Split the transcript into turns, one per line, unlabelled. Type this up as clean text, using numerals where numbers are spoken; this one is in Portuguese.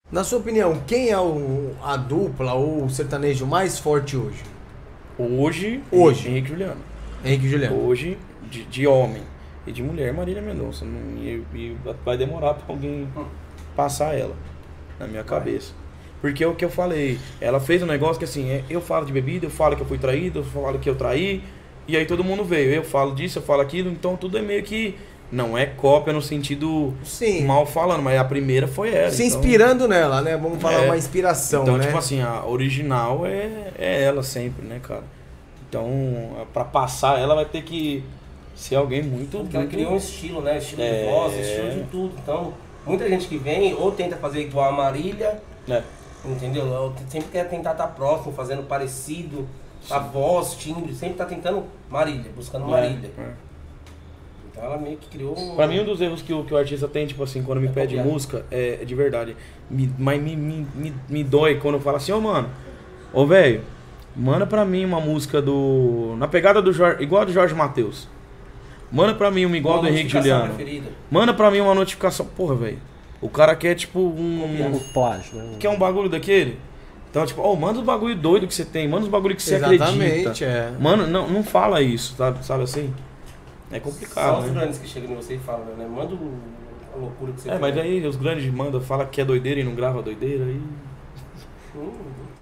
Na sua opinião, quem é a dupla ou o sertanejo mais forte hoje?
Hoje. Henrique e Juliano.
Henrique e Juliano.
Hoje, de homem. E de mulher, Marília Mendonça. E vai demorar pra alguém passar ela na minha cabeça. Porque é o que eu falei. Ela fez um negócio que assim, eu falo de bebida, eu falo que eu fui traído, eu falo que eu traí. E aí todo mundo veio. Eu falo disso, eu falo aquilo. Então tudo é meio que... Não é cópia no sentido
Sim.
mal falando, mas a primeira foi ela.
Se inspirando nela, né? Vamos falar uma inspiração,
então,
né?
tipo assim, a original é ela sempre, né, cara? Então, pra passar ela vai ter que ser alguém muito...
Porque ela criou um estilo, né? Estilo de voz, estilo de tudo. Então, muita gente que vem ou tenta fazer igual a Marília, entendeu? Ou sempre quer tentar estar próximo, fazendo parecido. Sim. A voz, timbre, sempre tá tentando Marília, buscando Marília. Então ela meio que criou...
Pra mim, um dos erros que o artista tem, tipo assim, quando me pede música, é de verdade. Mas me dói quando fala assim, mano, velho, manda pra mim uma música na pegada do Jorge, igual a do Jorge Mateus. Manda pra mim uma igual do Henrique Juliano.
Preferida.
Manda pra mim uma notificação. Porra, velho. O cara quer, tipo, um
plágio, né?
Quer um bagulho daquele? Então, tipo, manda os bagulho doido que você tem, manda os bagulho que você acredita. Mano, não fala isso, sabe assim? É complicado.
Só os grandes que chegam em você e falam, né? Manda a loucura que você tem.
Mas aí os grandes mandam, fala que é doideira e não grava doideira aí.